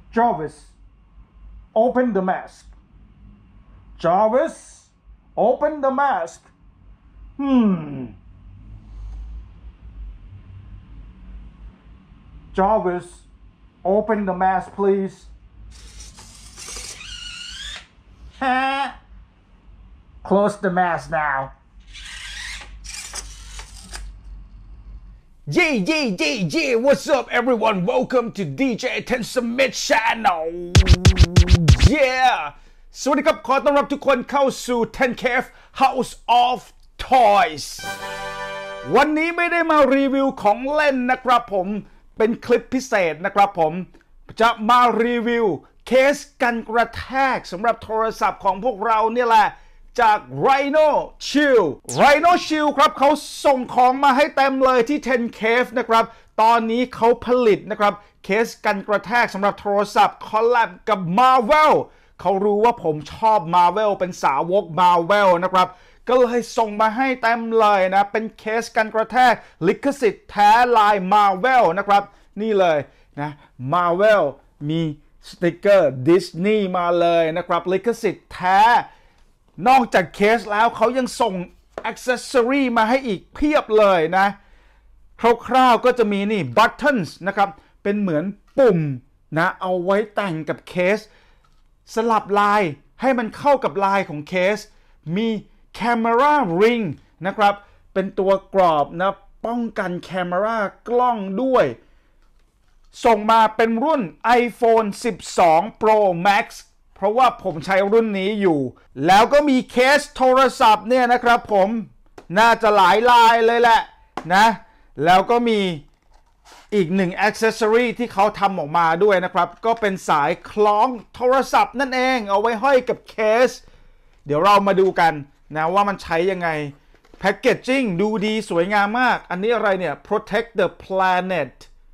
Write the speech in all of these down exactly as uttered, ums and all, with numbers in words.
Jarvis open the mask Jarvis open the mask hmm Jarvis open the mask please Close the mask now Yeah, yeah, yeah, yeah, what's up everyone? Welcome to ดี เจ Ten Smith Channel Yeah สวัสดีครับขอต้อนรับทุกคนเข้าสู่ Ten Cave House of Toys วันนี้ไม่ได้มารีวิวของเล่นนะครับผมเป็นคลิปพิเศษนะครับผมจะมารีวิวเคสกันกระแทกสำหรับโทรศัพท์ของพวกเราเนี่ยแหละจาก Rhino Shield Rhino Shield ครับเขาส่งของมาให้เต็มเลยที่ Ten Cave นะครับตอนนี้เขาผลิตนะครับเคสกันกระแทกสำหรับโทรศัพท์คอลแลบกับ Marvel เขารู้ว่าผมชอบ Marvel เป็นสาวก Marvel นะครับก็เลยส่งมาให้เต็มเลยนะเป็นเคสกันกระแทกลิขสิทธิ์แท้ลาย Marvel นะครับนี่เลยนะ Marvel มีสติกเกอร์ดิสนีย์มาเลยนะครับลิขสิทธิ์แท้นอกจากเคสแล้วเขายังส่งอ็อกเซสซอรี่มาให้อีกเพียบเลยนะคร่าวๆก็จะมีนี่ buttons นะครับเป็นเหมือนปุ่มนะเอาไว้แต่งกับเคสสลับลายให้มันเข้ากับลายของเคสมี camera ring นะครับเป็นตัวกรอบนะป้องกัน camera กล้องด้วยส่งมาเป็นรุ่น iPhone สิบสอง Pro Max เพราะว่าผมใช้รุ่นนี้อยู่แล้วก็มีเคสโทรศัพท์เนี่ยนะครับผมน่าจะหลายลายเลยแหละนะแล้วก็มีอีกหนึ่ง accessory ที่เขาทำออกมาด้วยนะครับก็เป็นสายคล้องโทรศัพท์นั่นเองเอาไว้ห้อยกับเคสเดี๋ยวเรามาดูกันนะว่ามันใช้ยังไงแพคเกจจิ้งดูดีสวยงามมากอันนี้อะไรเนี่ย protect the planet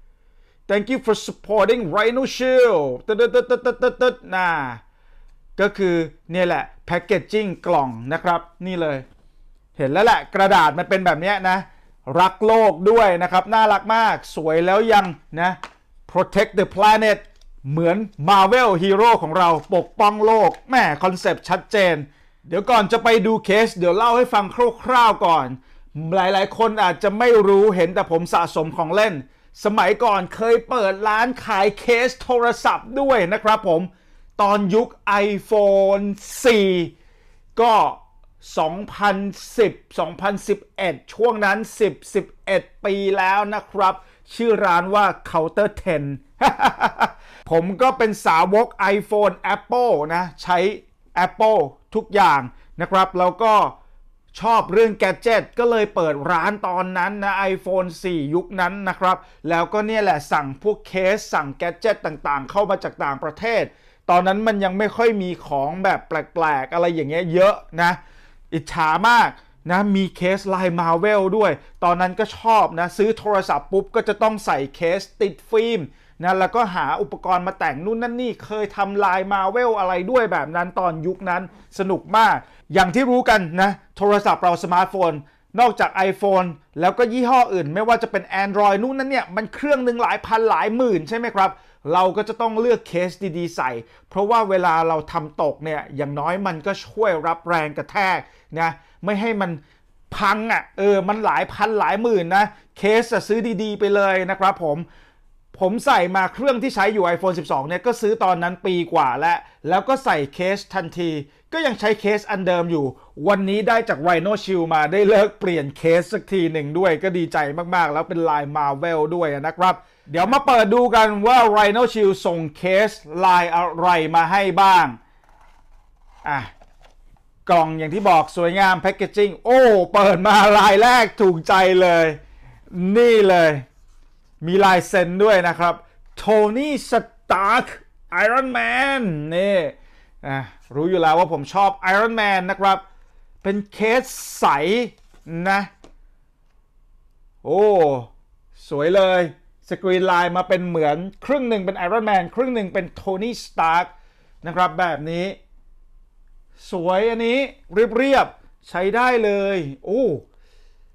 thank you for supporting Rhino Shield ตึ๊ดตึ๊ดตึ๊ดตึ๊ดตึ๊ดตึ๊ดน่าก็คือเนี่ยแหละแพคเกจจิ้งกล่องนะครับนี่เลยเห็นแล้วแหละกระดาษมันเป็นแบบนี้นะรักโลกด้วยนะครับน่ารักมากสวยแล้วยังนะ protect the planet เหมือน Marvel Hero ของเราปกป้องโลกแม่คอนเซปต์ชัดเจนเดี๋ยวก่อนจะไปดูเคสเดี๋ยวเล่าให้ฟังคร่าวๆก่อนหลายๆคนอาจจะไม่รู้เห็นแต่ผมสะสมของเล่นสมัยก่อนเคยเปิดร้านขายเคสโทรศัพท์ด้วยนะครับผมตอนยุค iPhone สี่ ก็สองพันสิบ สองพันสิบเอ็ดช่วงนั้นสิบ สิบเอ็ดปีแล้วนะครับชื่อร้านว่า Counter สิบ ผมก็เป็นสาวก iPhone Apple นะใช้ Apple ทุกอย่างนะครับแล้วก็ชอบเรื่องแกดเจ็ตก็เลยเปิดร้านตอนนั้นนะ iPhone สี่ ยุคนั้นนะครับแล้วก็เนี่ยแหละสั่งพวกเคสสั่งแกดเจ็ตต่างๆเข้ามาจากต่างประเทศตอนนั้นมันยังไม่ค่อยมีของแบบแปลกๆอะไรอย่างเงี้ยเยอะนะอิจฉามากนะมีเคสลาย Marvel ด้วยตอนนั้นก็ชอบนะซื้อโทรศัพท์ปุ๊บก็จะต้องใส่เคสติดฟิล์มนะแล้วก็หาอุปกรณ์มาแต่งนู่นนั่นนี่เคยทำลาย Marvel อะไรด้วยแบบนั้นตอนยุคนั้นสนุกมากอย่างที่รู้กันนะโทรศัพท์เราสมาร์ทโฟนนอกจาก iPhone แล้วก็ยี่ห้ออื่นไม่ว่าจะเป็น Android นู่นนั่นเนี่ยมันเครื่องหนึ่งหลายพันหลายหมื่นใช่ไหมครับเราก็จะต้องเลือกเคสดีๆใส่เพราะว่าเวลาเราทำตกเนี่ยอย่างน้อยมันก็ช่วยรับแรงกระแทกนะไม่ให้มันพังอ่ะเออมันหลายพันหลายหมื่นนะเคสจะซื้อดีๆไปเลยนะครับผมผมใส่มาเครื่องที่ใช้อยู่ iPhone สิบสองเนี่ยก็ซื้อตอนนั้นปีกว่าแล้วแล้วก็ใส่เคสทันทีก็ยังใช้เคสอันเดิมอยู่วันนี้ได้จาก Rhino Shield มาได้เลิกเปลี่ยนเคสสักทีหนึ่งด้วยก็ดีใจมากๆแล้วเป็นลาย Marvel ด้วยนะครับเดี๋ยวมาเปิดดูกันว่า Rhino Shield ส่งเคสลายอะไรมาให้บ้างอ่ะกล่องอย่างที่บอกสวยงามแพคเกจจิ้งโอ้เปิดมาลายแรกถูกใจเลยนี่เลยมีลายเซ็นด้วยนะครับโทนี่สตาร์คไอรอนแมนนี่อ่ะรู้อยู่แล้วว่าผมชอบไอรอนแมนนะครับเป็นเคสใสนะโอ้สวยเลยสกรีนไลน์มาเป็นเหมือนครึ่งหนึ่งเป็นไอรอนแมนครึ่งหนึ่งเป็นโทนี่สตาร์คนะครับแบบนี้สวยอันนี้เรียบๆใช้ได้เลยโอ้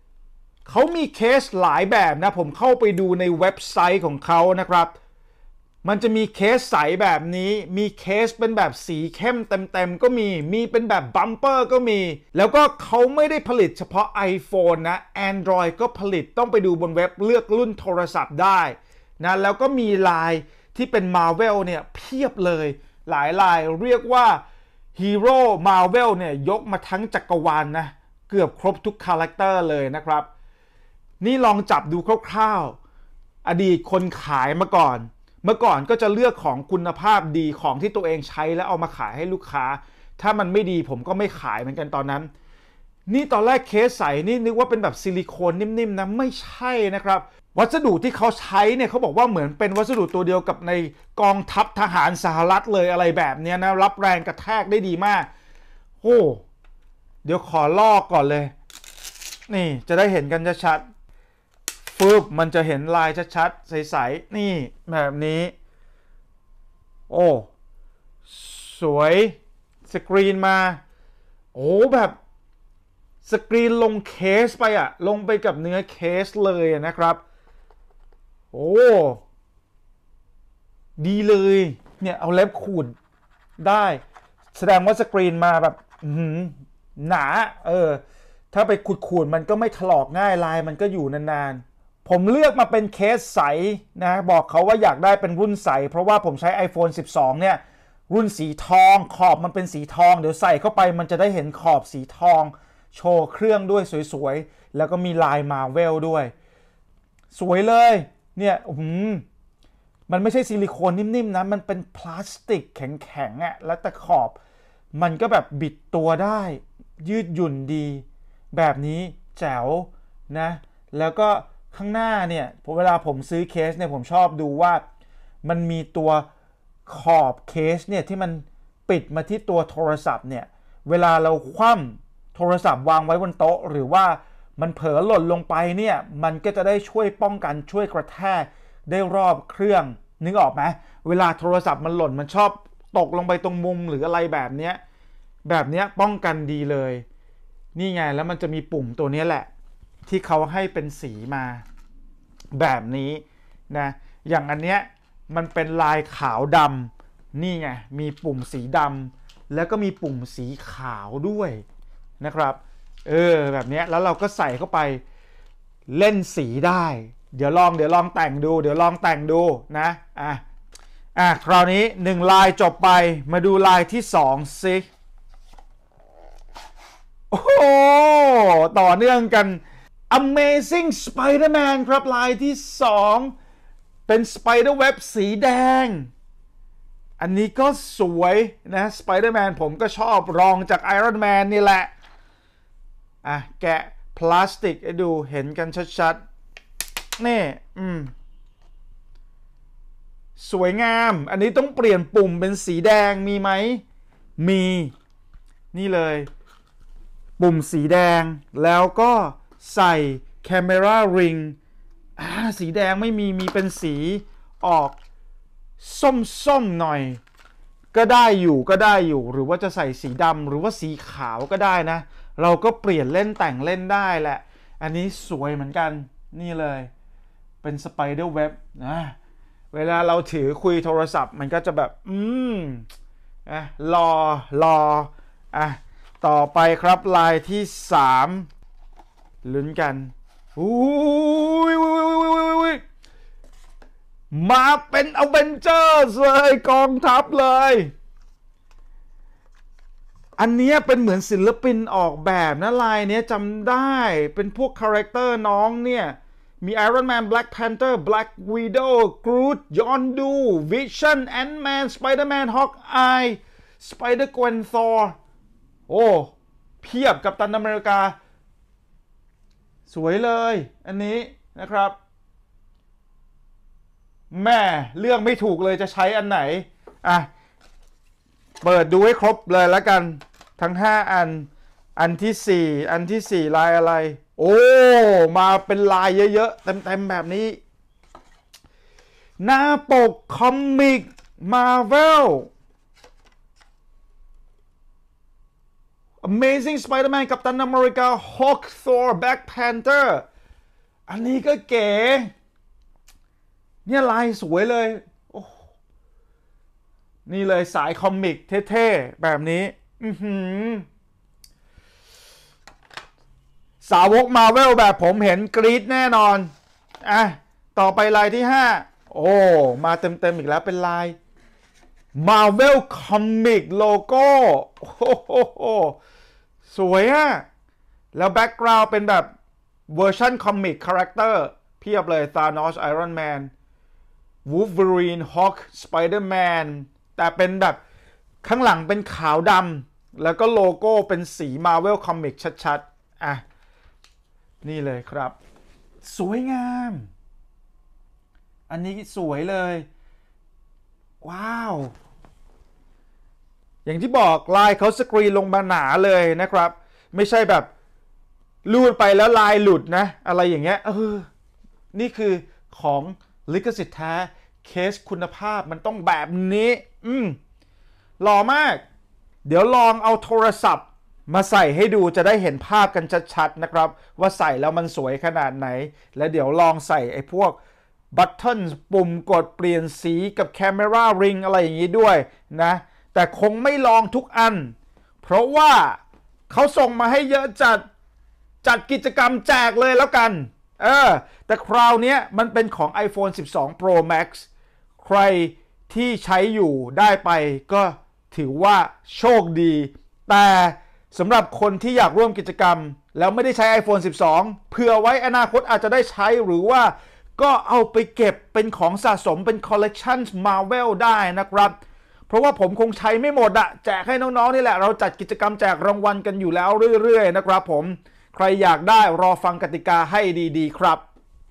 เขามีเคสหลายแบบนะผมเข้าไปดูในเว็บไซต์ของเขานะครับมันจะมีเคสใสแบบนี้มีเคสเป็นแบบสีเข้มเต็มๆก็มีมีเป็นแบบบัมเปอร์ก็มีแล้วก็เขาไม่ได้ผลิตเฉพาะ iPhone นะ Android ก็ผลิตต้องไปดูบนเว็บเลือกรุ่นโทรศัพท์ได้นะแล้วก็มีลายที่เป็น Marvel เนี่ยเพียบเลยหลายลายเรียกว่า Hero Marvel เนี่ยยกมาทั้งจักรวาล นะเกือบครบทุกคาแรคเตอร์เลยนะครับนี่ลองจับดูคร่าวๆอดีตคนขายมาก่อนเมื่อก่อนก็จะเลือกของคุณภาพดีของที่ตัวเองใช้แล้วเอามาขายให้ลูกค้าถ้ามันไม่ดีผมก็ไม่ขายเหมือนกันตอนนั้นนี่ตอนแรกเคสใสนี่นึกว่าเป็นแบบซิลิโคนนิ่มๆนะไม่ใช่นะครับวัสดุที่เขาใช้เนี่ยเขาบอกว่าเหมือนเป็นวัสดุตัวเดียวกับในกองทัพทหารสหรัฐเลยอะไรแบบนี้นะรับแรงกระแทกได้ดีมากโอ้เดี๋ยวขอลอกก่อนเลยนี่จะได้เห็นกันชัดฟึบมันจะเห็นลายชัดๆใสๆนี่แบบนี้โอ้สวยสกรีนมาโอ้แบบสกรีนลงเคสไปอะลงไปกับเนื้อเคสเลยนะครับโอ้ดีเลยเนี่ยเอาเล็บขูดได้แสดงว่าสกรีนมาแบบหนาเออถ้าไปขูดๆมันก็ไม่ถลอกง่ายลายมันก็อยู่นานๆผมเลือกมาเป็นเคสใสนะบอกเขาว่าอยากได้เป็นรุ่นใสเพราะว่าผมใช้ iPhone สิบสองเนี่ยรุ่นสีทองขอบมันเป็นสีทองเดี๋ยวใส่เข้าไปมันจะได้เห็นขอบสีทองโชว์เครื่องด้วยสวยๆแล้วก็มีลายมาเวลด้วยสวยเลยเนี่ยอืมมันไม่ใช่ซิลิโคนนิ่มๆนะมันเป็นพลาสติกแข็งๆอ่ะแล้วแต่ขอบมันก็แบบบิดตัวได้ยืดหยุ่นดีแบบนี้แจ๋วนะแล้วก็ข้างหน้าเนี่ยเวลาผมซื้อเคสเนี่ยผมชอบดูว่ามันมีตัวขอบเคสเนี่ยที่มันปิดมาที่ตัวโทรศัพท์เนี่ยเวลาเราคว่ำโทรศัพท์วางไว้บนโต๊ะหรือว่ามันเผลอหล่นลงไปเนี่ยมันก็จะได้ช่วยป้องกันช่วยกระแทกได้รอบเครื่องนึกออกไหมเวลาโทรศัพท์มันหล่นมันชอบตกลงไปตรงมุมหรืออะไรแบบเนี้ยแบบเนี้ยป้องกันดีเลยนี่ไงแล้วมันจะมีปุ่มตัวนี้แหละที่เขาให้เป็นสีมาแบบนี้นะอย่างอันเนี้ยมันเป็นลายขาวดำนี่ไงมีปุ่มสีดำแล้วก็มีปุ่มสีขาวด้วยนะครับเออแบบนี้แล้วเราก็ใส่เข้าไปเล่นสีได้เดี๋ยวลองเดี๋ยวลองแต่งดูเดี๋ยวลองแต่งดูนะอ่ะอ่ะคราวนี้หนึ่งลายจบไปมาดูลายที่สองสิโอ้ต่อเนื่องกัน Amazing Spider-Man ครับลายที่สองเป็น Spider-Web สีแดงอันนี้ก็สวยนะ Spider-Man ผมก็ชอบรองจาก Iron Man นี่แหละอ่ะแกะพลาสติกให้ดูเห็นกันชัดๆนี่อืมสวยงามอันนี้ต้องเปลี่ยนปุ่มเป็นสีแดงมีไหมมีนี่เลยปุ่มสีแดงแล้วก็ใส่ Camera Ring อ่าสีแดงไม่มีมีเป็นสีออกส้มๆหน่อยก็ได้อยู่ก็ได้อยู่หรือว่าจะใส่สีดำหรือว่าสีขาวก็ได้นะเราก็เปลี่ยนเล่นแต่งเล่นได้แหละอันนี้สวยเหมือนกันนี่เลยเป็น Spider Web นะเวลาเราถือคุยโทรศัพท์มันก็จะแบบอืมอ่ะรอรออ่ะต่อไปครับลายที่สามลุ้นกันอุ้ยมาเป็นอเวนเจอร์สเลยกองทัพเลยอันนี้เป็นเหมือนศิลปินออกแบบนะลายนี้จำได้เป็นพวกคาแรคเตอร์น้องเนี่ยมี Iron Man Black Panther Black Widow Groot Yondu Vision Ant-Man Spider-Man Hawkeye Spider-Gwen Thor โอ้เพียบกัปตันอเมริกาสวยเลยอันนี้นะครับแม่เลือกไม่ถูกเลยจะใช้อันไหนอ่ะเปิดดูให้ครบเลยแล้วกันทั้งห้าอันอันที่สี่อันที่สี่ลายอะไรโอ้มาเป็นลายเยอะๆเต็มๆแบบนี้หน้าปกคอมิก Marvel Amazing Spider-Man กัปตันอเมริกา Hulk Thor Black Panther อันนี้ก็เก๋เนี่ยลายสวยเลยโอ้นี่เลยสายคอมิกเท่ๆแบบนี้อื้อหือสาวกมาเวลแบบผมเห็นกรี๊ดแน่นอนอ่ะต่อไปลายที่ห้าโอ้มาเต็มๆอีกแล้วเป็นลาย Marvel Comic โลโก้โอ้โหสวยอะแล้วแบ็กกราวด์เป็นแบบเวอร์ชันคอมิกคาแรคเตอร์เพียบเลย Thanos Iron Man Wolverine Hulk Spider-Man แต่เป็นแบบข้างหลังเป็นขาวดำแล้วก็โลโก้เป็นสี Marvel Comic ชัดๆอ่ะนี่เลยครับสวยงามอันนี้สวยเลยว้าวอย่างที่บอกลายเขาสกรีนลงมาหนาเลยนะครับไม่ใช่แบบลูดไปแล้วลายหลุดนะอะไรอย่างเงี้ยเออนี่คือของลิขสิทธิ์แท้เคสคุณภาพมันต้องแบบนี้อืมหล่อมากเดี๋ยวลองเอาโทรศัพท์มาใส่ให้ดูจะได้เห็นภาพกันชัดๆนะครับว่าใส่แล้วมันสวยขนาดไหนและเดี๋ยวลองใส่ไอ้พวกบัตเทิลปุ่มกดเปลี่ยนสีกับ Camera Ring อะไรอย่างนี้ด้วยนะแต่คงไม่ลองทุกอันเพราะว่าเขาส่งมาให้เยอะจัดจัดกิจกรรมแจกเลยแล้วกันเออแต่คราวนี้มันเป็นของ iPhone สิบสอง Pro Max ใครที่ใช้อยู่ได้ไปก็ถือว่าโชคดีแต่สำหรับคนที่อยากร่วมกิจกรรมแล้วไม่ได้ใช้ iPhone สิบสองเผื่อไว้อนาคตอาจจะได้ใช้หรือว่าก็เอาไปเก็บเป็นของสะสมเป็นคอลเลกชัน Marvel ได้นะครับเพราะว่าผมคงใช้ไม่หมดอะแจกให้น้องๆนี่แหละเราจัดกิจกรรมแจกรางวัลกันอยู่แล้วเรื่อยๆนะครับผมใครอยากได้รอฟังกติกาให้ดีๆครับ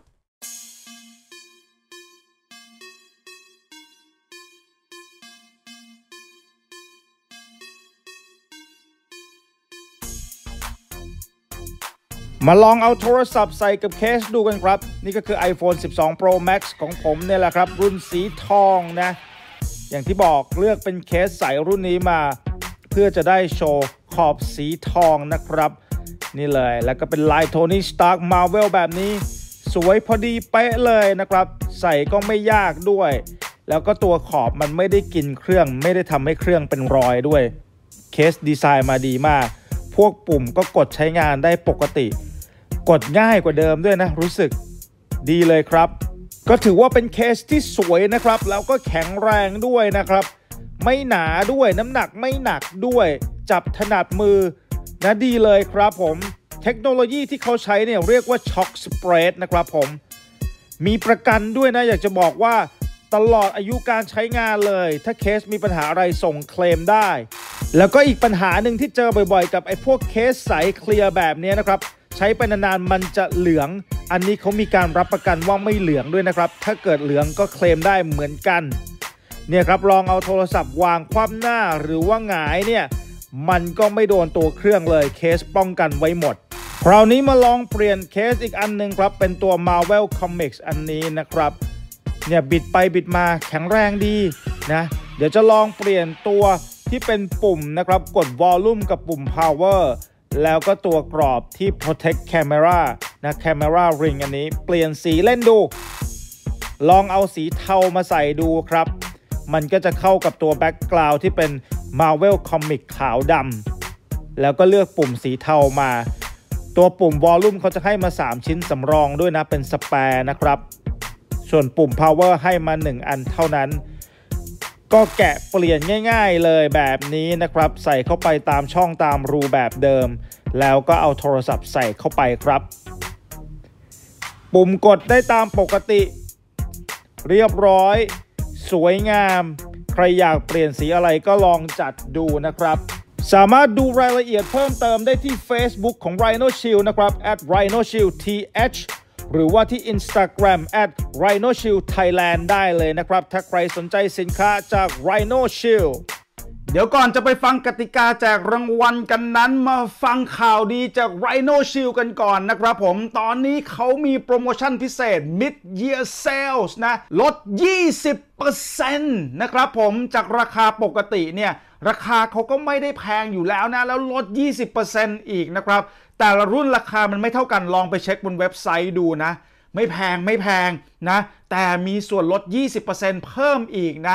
มาลองเอาโทรศัพท์ใส่กับเคสดูกันครับนี่ก็คือ iPhone สิบสอง Pro Max ของผมเนี่ยแหละครับรุ่นสีทองนะอย่างที่บอกเลือกเป็นเคสใสรุ่นนี้มาเพื่อจะได้โชว์ขอบสีทองนะครับนี่เลยแล้วก็เป็นลายโทนี่สตาร์คมาร์เวลแบบนี้สวยพอดีเป๊ะเลยนะครับใส่ก็ไม่ยากด้วยแล้วก็ตัวขอบมันไม่ได้กินเครื่องไม่ได้ทำให้เครื่องเป็นรอยด้วยเคสดีไซน์มาดีมากพวกปุ่มก็กดใช้งานได้ปกติกดง่ายกว่าเดิมด้วยนะรู้สึกดีเลยครับก็ถือว่าเป็นเคสที่สวยนะครับแล้วก็แข็งแรงด้วยนะครับไม่หนาด้วยน้ำหนักไม่หนักด้วยจับถนัดมือนะดีเลยครับผมเทคโนโลยีที่เขาใช้เนี่ยเรียกว่าช็อคสเปรดนะครับผมมีประกันด้วยนะอยากจะบอกว่าตลอดอายุการใช้งานเลยถ้าเคสมีปัญหาอะไรส่งเคลมได้แล้วก็อีกปัญหาหนึ่งที่เจอบ่อยๆกับไอ้พวกเคสใสเคลียร์แบบนี้นะครับใช้ไปนานๆมันจะเหลืองอันนี้เขามีการรับประกันว่าไม่เหลืองด้วยนะครับถ้าเกิดเหลืองก็เคลมได้เหมือนกันเนี่ยครับลองเอาโทรศัพท์วางคว่ำหน้าหรือว่าหงายเนี่ยมันก็ไม่โดนตัวเครื่องเลยเคสป้องกันไว้หมดคราวนี้มาลองเปลี่ยนเคสอีกอันหนึ่งครับเป็นตัว Marvel Comics อันนี้นะครับเนี่ยบิดไปบิดมาแข็งแรงดีนะเดี๋ยวจะลองเปลี่ยนตัวที่เป็นปุ่มนะครับกด Volume กับปุ่ม Power แล้วก็ตัวกรอบที่ Protect Camera นะ Camera Ring อันนี้เปลี่ยนสีเล่นดูลองเอาสีเทามาใส่ดูครับมันก็จะเข้ากับตัวแบ็กกราวด์ที่เป็น Marvel Comic ขาวดำแล้วก็เลือกปุ่มสีเทามาตัวปุ่ม Volume เขาจะให้มาสามชิ้นสำรองด้วยนะเป็นสแปร์นะครับส่วนปุ่ม Power ให้มาหนึ่งอันเท่านั้นก็แกะเปลี่ยนง่ายๆเลยแบบนี้นะครับใส่เข้าไปตามช่องตามรูแบบเดิมแล้วก็เอาโทรศัพท์ใส่เข้าไปครับปุ่มกดได้ตามปกติเรียบร้อยสวยงามใครอยากเปลี่ยนสีอะไรก็ลองจัดดูนะครับสามารถดูรายละเอียดเพิ่มเติมได้ที่ Facebook ของ Rhino Shield นะครับ at rhino shield th หรือว่าที่ Instagram at rhino shield thailand ได้เลยนะครับถ้าใครสนใจสินค้าจาก Rhino Shield เดี๋ยวก่อนจะไปฟังกติกาแจกรางวัลกันนั้นมาฟังข่าวดีจาก Rhino Shield กันก่อนนะครับผมตอนนี้เขามีโปรโมชั่นพิเศษ Mid Year Sales นะลด ยี่สิบเปอร์เซ็นต์ นะครับผมจากราคาปกติเนี่ยราคาเขาก็ไม่ได้แพงอยู่แล้วนะแล้วลด ยี่สิบเปอร์เซ็นต์ อีกนะครับแต่ละรุ่นราคามันไม่เท่ากันลองไปเช็คบนเว็บไซต์ดูนะไม่แพงไม่แพงนะแต่มีส่วนลด ยี่สิบเปอร์เซ็นต์ เพิ่มอีกนะ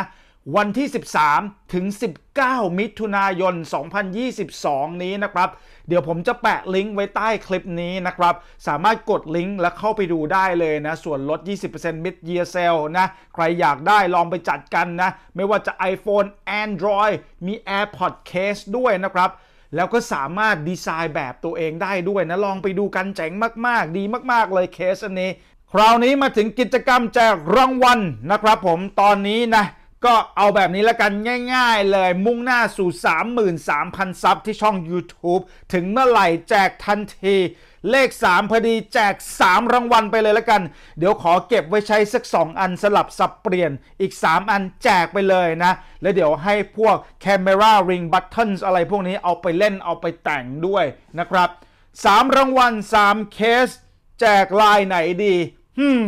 วันที่สิบสามถึงสิบเก้ามิถุนายนสองพันยี่สิบสองนี้นะครับเดี๋ยวผมจะแปะลิงก์ไว้ใต้คลิปนี้นะครับสามารถกดลิงก์แล้วเข้าไปดูได้เลยนะส่วนลด ยี่สิบเปอร์เซ็นต์ Mid Year Sale นะใครอยากได้ลองไปจัดกันนะไม่ว่าจะ iPhone Android มี AirPods Case ด้วยนะครับแล้วก็สามารถดีไซน์แบบตัวเองได้ด้วยนะลองไปดูกันเจ๋งมากๆดีมากๆเลยเคสอันนี้คราวนี้มาถึงกิจกรรมแจกรางวัลนะครับผมตอนนี้นะก็เอาแบบนี้ละกันง่ายๆเลยมุ่งหน้าสู่ สามหมื่นสามพัน ซับที่ช่อง YouTube ถึงเมื่อไหร่แจกทันทีเลขสามพอดีแจกสามรางวัลไปเลยละกันเดี๋ยวขอเก็บไว้ใช้สักสองอันสลับสับเปลี่ยนอีกสามอันแจกไปเลยนะแล้วเดี๋ยวให้พวก Camera Ring Buttons อะไรพวกนี้เอาไปเล่นเอาไปแต่งด้วยนะครับสามรางวัลสามเคสแจกลายไหนดีฮึม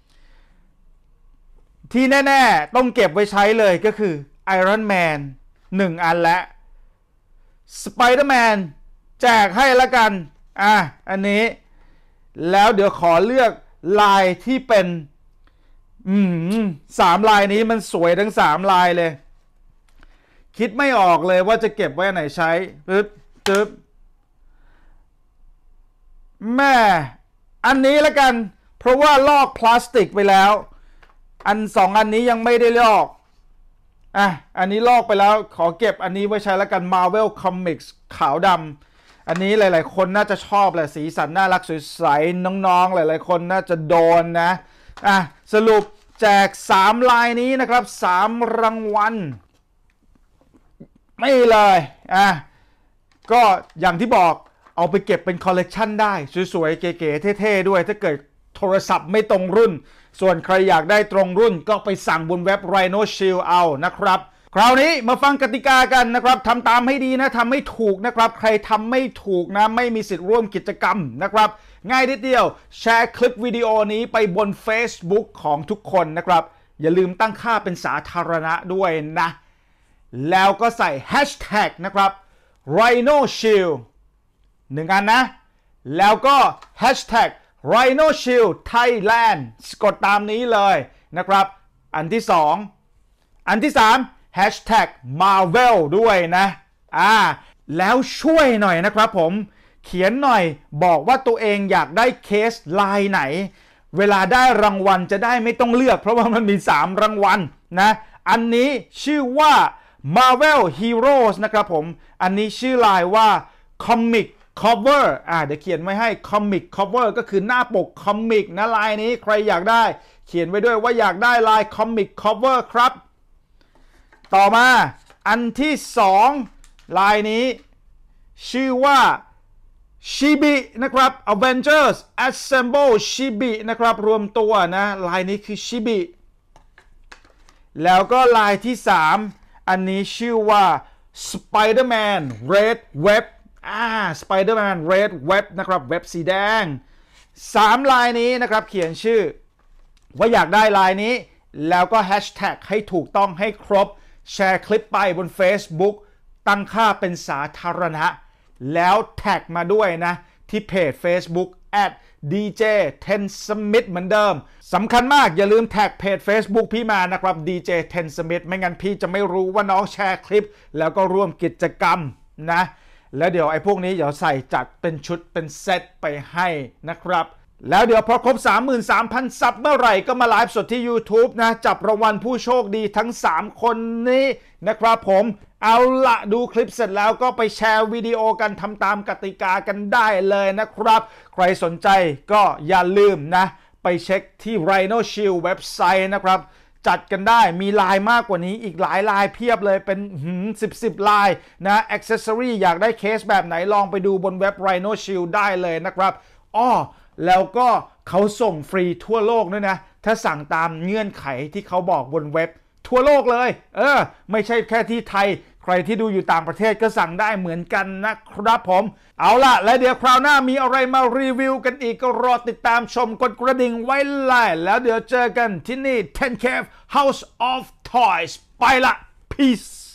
ที่แน่ๆต้องเก็บไว้ใช้เลยก็คือ Iron Man หนึ่งอันและ Spider-Man แจกให้ละกันอ่ะอันนี้แล้วเดี๋ยวขอเลือกลายที่เป็นอืมสามลายนี้มันสวยทั้งสามลายเลยคิดไม่ออกเลยว่าจะเก็บไว้ไหนใช้ปึ๊บปึ๊บแม่อันนี้ละกันเพราะว่าลอกพลาสติกไปแล้วอันสองอันนี้ยังไม่ได้ลอกอ่ะอันนี้ลอกไปแล้วขอเก็บอันนี้ไว้ใช้แล้วกัน Marvel Comics ขาวดำอันนี้หลายๆคนน่าจะชอบแหละสีสันน่ารักสวยใสน้องๆหลายๆคนน่าจะโดนนะอ่ะสรุปแจกสามลายนี้นะครับสามรางวัลไม่เลยอ่ะก็อย่างที่บอกเอาไปเก็บเป็นคอลเลกชันได้สวยๆเก๋ๆเท่ๆด้วยถ้าเกิดโทรศัพท์ไม่ตรงรุ่นส่วนใครอยากได้ตรงรุ่นก็ไปสั่งบนเว็บ Rhino Shield เอานะครับคราวนี้มาฟังกติกากันนะครับทำตามให้ดีนะทำไม่ถูกนะครับใครทำไม่ถูกนะไม่มีสิทธิ์ร่วมกิจกรรมนะครับง่ายนิดเดียวแชร์คลิปวิดีโอนี้ไปบน Facebook ของทุกคนนะครับอย่าลืมตั้งค่าเป็นสาธารณะด้วยนะแล้วก็ใส่ Hashtag นะครับ Rhino Shield หนึ่งอันนะแล้วก็ Hashtag Rhino Shield Thailand กดตามนี้เลยนะครับอันที่สองอันที่สาม Hashtag Marvel ด้วยนะอ่าแล้วช่วยหน่อยนะครับผมเขียนหน่อยบอกว่าตัวเองอยากได้เคสลายไหนเวลาได้รางวัลจะได้ไม่ต้องเลือกเพราะว่ามันมีสามรางวัลนะอันนี้ชื่อว่า Marvel Heroes นะครับผมอันนี้ชื่อลายว่า Comic Cover อ่าเดี๋ยวเขียนไว้ให้ Comic Cover ก็คือหน้าปกคอมิกนะลายนี้ใครอยากได้เขียนไว้ด้วยว่าอยากได้ลาย Comic Cover ครับต่อมาอันที่สองลายนี้ชื่อว่าชิบินะครับ Avengers Assemble ชิบินะครับรวมตัวนะลายนี้คือชิบิแล้วก็ลายที่สามอันนี้ชื่อว่า Spider-Man Red Web อ่า Spider-Man Red Web นะครับเว็บสีแดงสามลายนี้นะครับเขียนชื่อว่าอยากได้ลายนี้แล้วก็แฮชแท็กให้ถูกต้องให้ครบแชร์คลิปไปบน Facebook ตั้งค่าเป็นสาธารณะแล้วแท็กมาด้วยนะที่เพจ Facebook แอท ดี เจ เทน Smith เหมือนเดิมสำคัญมากอย่าลืมแท็กเพจ Facebook พี่มานะครับ ดี เจ เทน Smith ไม่งั้นพี่จะไม่รู้ว่าน้องแชร์คลิปแล้วก็ร่วมกิจกรรมนะแล้วเดี๋ยวไอ้พวกนี้เดี๋ยวใส่จัดเป็นชุดเป็นเซตไปให้นะครับแล้วเดี๋ยวพอครบ สามหมื่นสามพัน ซับเมื่อไหร่ก็มาไลฟ์สดที่ YouTube นะจับรางวัลผู้โชคดีทั้งสามคนนี้นะครับผมเอาละดูคลิปเสร็จแล้วก็ไปแชร์วิดีโอกันทำตามกติกากันได้เลยนะครับใครสนใจก็อย่าลืมนะไปเช็คที่ Rhino Shield เว็บไซต์นะครับจัดกันได้มีลายมากกว่านี้อีกหลายลายเพียบเลยเป็นสิบ สิบลายนะ Accessory อยากได้เคสแบบไหนลองไปดูบนเว็บ Rhino Shield ได้เลยนะครับอ้อแล้วก็เขาส่งฟรีทั่วโลกด้วยนะถ้าสั่งตามเงื่อนไขที่เขาบอกบนเว็บทั่วโลกเลยเออไม่ใช่แค่ที่ไทยใครที่ดูอยู่ต่างประเทศก็สั่งได้เหมือนกันนะครับผมเอาล่ะและเดี๋ยวคราวหน้ามีอะไรมารีวิวกันอีกก็รอติดตามชมกดกระดิ่งไว้เลยแล้วเดี๋ยวเจอกันที่นี่ เทน เค House of Toys ไปละ Peace